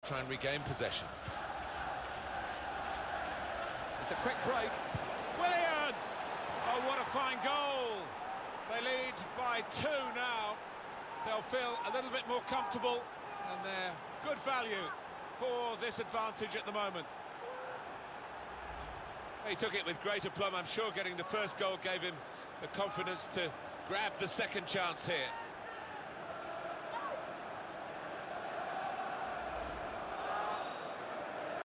try and regain possession. It's a quick break. Willian! Oh, what a fine goal! They lead by 2 now. They'll feel a little bit more comfortable, and they're good value for this advantage at the moment. He took it with great aplomb. I'm sure getting the first goal gave him the confidence to grab the second chance here.